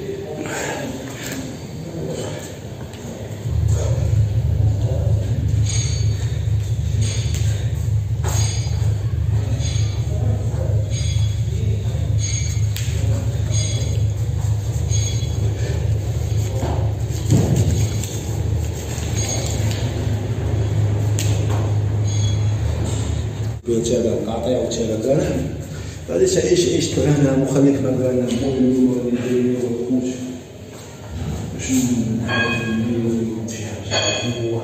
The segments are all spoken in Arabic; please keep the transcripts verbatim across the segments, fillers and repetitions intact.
تابع القاطع وتابع الغنم غادي تعيش عيشة الغنم وخليك مع الغنم باش نحاول ندير شي حاجة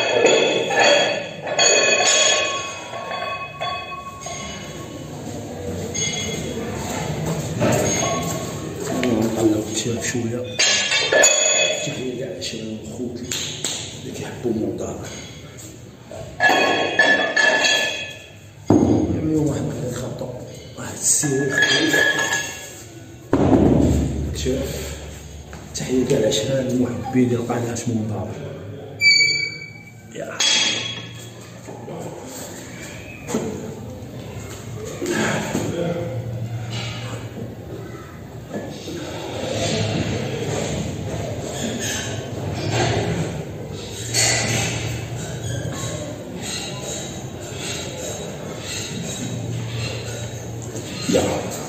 نقلب التياب شوية تحية كاع الشباب الخوت اللي كيحبوا الموضوع. اليوم واحد بغا يخبطو واحد السير خفيف شوف تحية كاع العشران المحبين ديال قناة منظر. يا يا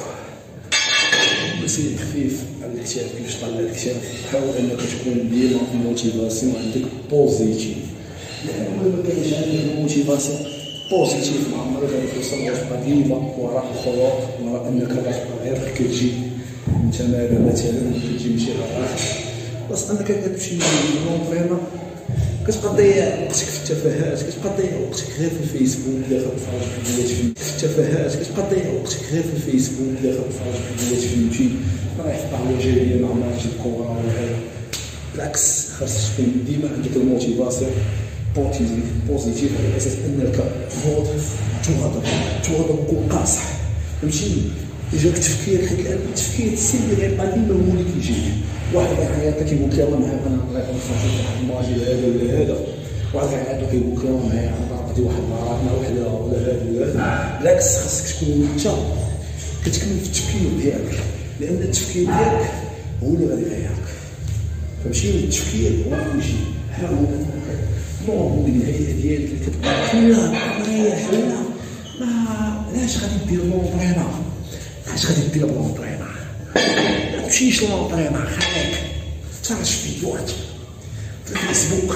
مسير خفيف على الكتاف. كيفاش طلع الكتاف؟ حاول انك تكون ديما موتيفاسيون عندك بوزيتيف، لان ما كاينش عندك موتيفاسيون بوزيتيف ما عمرك غادي توصل وتبقى ديما وراء الخيوط، وراء انك غتبقى غير كتجي انت مثلا كتجي شي غلط بس انك كتمشي لونطرينمون كتبقى تضيع وقتك في التفاهات، كتبقى تضيع وقتك غير في الفيسبوك اللي كتفرج في فيديوهات في التفاهات، كتبقى تضيع وقتك غير في الفيسبوك اللي كتفرج في فيديوهات فهمتي رايح طالع جايه مع ماتش الكره ولا هذا. بالعكس خاصك تكون ديما عندك الموتيفاسيون بوزيتيف بوزيتيف على اساس انك تغوض تغضب تغضب كون قاصح فهمتيني. يجيك تفكير حيت التفكير السلبي غيبقى ديما هو اللي كيجيك. واحد غيعيط لك كيقول لك يلاه معايا انا نطلع نخرج واحد الماجي هذا ولا هذا، واحد غيعيط لك كيقول لك يلاه معايا انا نقضي واحد النهار مع وحده ولا هذا ولا هذا. بالعكس خاصك تكون انت كتكمل في التفكير ديالك، لان التفكير ديالك هو اللي غادي يغيرك فهمتيني. التفكير هو كل شيء. حاول انك نوض الهيئه ديالك اللي كتبقى لا مريح لا ما علاش غادي دير لونطرينا، علاش غادي دير لونطرينا ما تمشيش لونطرينا خليك تفرج في فيديوهات في الفيسبوك.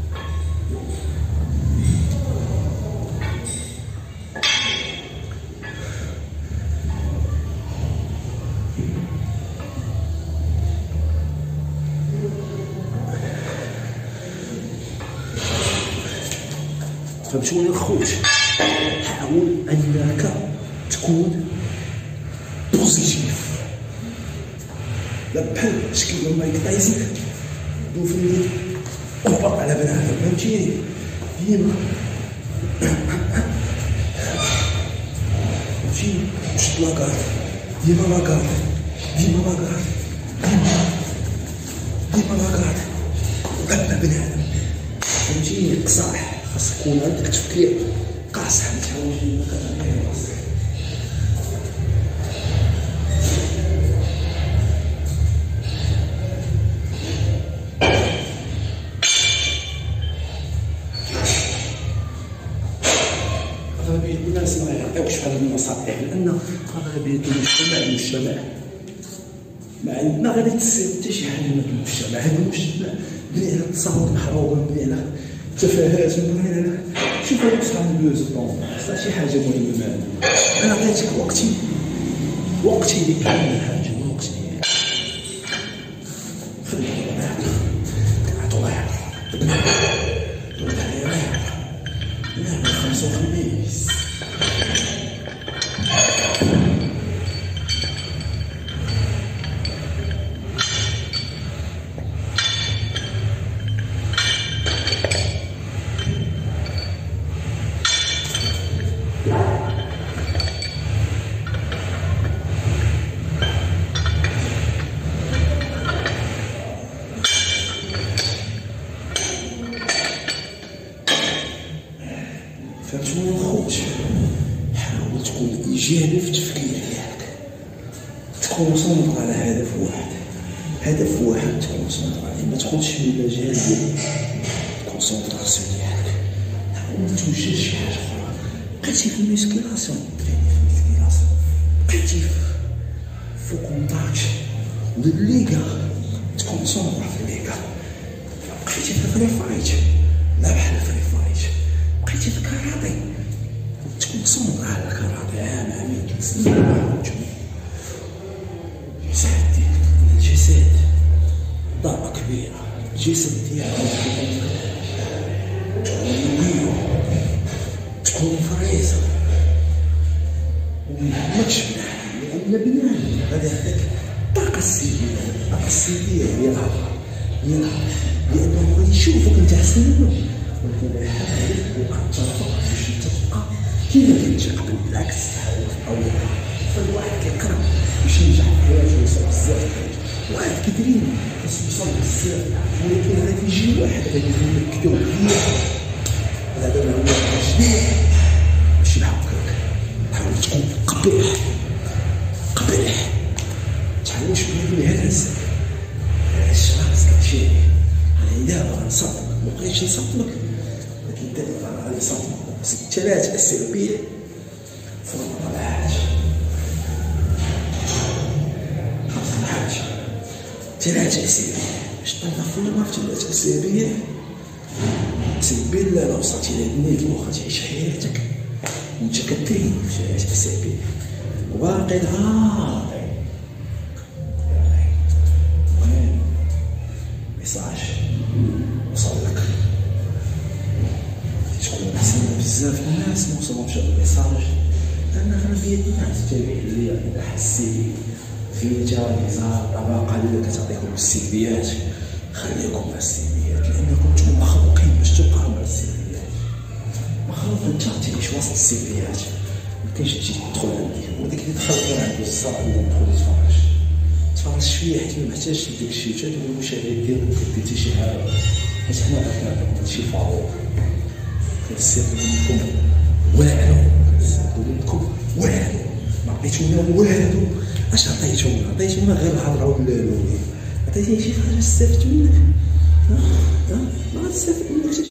فهمتوني الخوت؟ حاول انك تكون بوزيتيف لا بحال شكل مايك تايسون دوفني طبق على بنادم فهمتيني. ديما فهمتيني شد لاكارت ديما لاكارت ديما لاكارت ديما ديما لاكارت وقبل بنادم فهمتيني. صح خاص يكون عندك تفكير قاصح متهاوش أغلبية الناس ما يعطيوش بحال هاد النصائح، لأن أغلبية المجتمع المجتمع ما ما غادي تسير حتى شي حاجة من المجتمع. هذا المجتمع بني على التصاور محروم، بني على التفاهات، بني على شوف هادوك صحاب البيوز الطون خاصها شي حاجة مهمة معانا. أنا عطيتك وقتي وقتي اللي أهم حاجة هو الوقت ديالك. خليك الله يعطيك كنعطو الله يعطيك الله يعطيك نعمل خمسة وخميس فهمتوني الخوت؟ حاول تكون ايجابي في التفكير ديالك، تكون صامت على هدف واحد هدف واحد تكونسونطرا عليه، ما تخرجش من المجال ديال الكونسونطراسيون ديالك، ما توجهش شي حاجه اخرى. بقيتي في الميسكيلاسيون تريني في الميسكيلاسيون، بقيتي في كونتاكت والليغا تكونسونطرا في الليغا، بقيتي في الفري فايت لا بحال الفري فايت، بقيتي في الكاراتي تكونسونطرا على الكاراتي عام عامين ثلاث سنين. الجسد ديالك الجسد ضربة كبيرة، الجسد ديالك تكون قوي تكون فريزة وما تشبع، لأن بنادم غادي يعطيك الطاقة السلبية، الطاقة السلبية هي الهضرة هي الهضرة، لأنه غادي يشوفك أنت أحسن منه، ولكن لا يحب يقدر فقط باش أنت تبقى كيما كنتي قبل، بالعكس تحاول في الأول. فالواحد كيقرا باش ينجح في حياته ويوصل بزاف الحوايج، واحد كيدري خاصو يوصل بزاف، ولكن غادي يجي واحد غادي يقول لك كدا وكدا، هذا ما هو جديد ماشي بحقك. حاول تكون قبيح قبيح، تعلم شويه من هذا الانسان، هذا الشخص كتشي انا دابا غنصدمك، ما بغيتش نصدمك ولكن دابا غادي نصدمك. ثلاث اسابيع صدمه على حاجه، ثلاث اسابيع باش تنظف في ثلاث اسابيع تبين لا وصلتي لهاد واخا تعيش حياتك وانت كترين في ثلاث اسابيع وباقي غاضي. المهم ميساج وصل لك، تكون احسن بزاف الناس ما وصلهمش هاد الميساج، لان اغلبيه الناس تابعين ليا اذا حسيتي في جائزة طبقة اللي كتعطيكم السلبيات، خليكم مع السلبيات، لأنكم نتوما مخلوقين باش تبقاو مع السلبيات، مخلوق انت تعيش وسط السلبيات، مكاينش تجي تدخل عندي، وداك اللي دخل غير عنده الصراع ولا تدخل تفرج تفرج شوية حيت ممحتاجش داكشي، حتى المشاهد ديالك كديتي شي حاجة، حيت حنا غنعطيكم هادشي فاروق، كنستافدو منكم والو، كنستافدو منكم والو، ما عطيتونا والو، اش عطيتهم؟ عطيتهم غير الهضره واللولو، عطيتيني شي حاجه استفدت منك؟ ها ها ما غتستافد منك.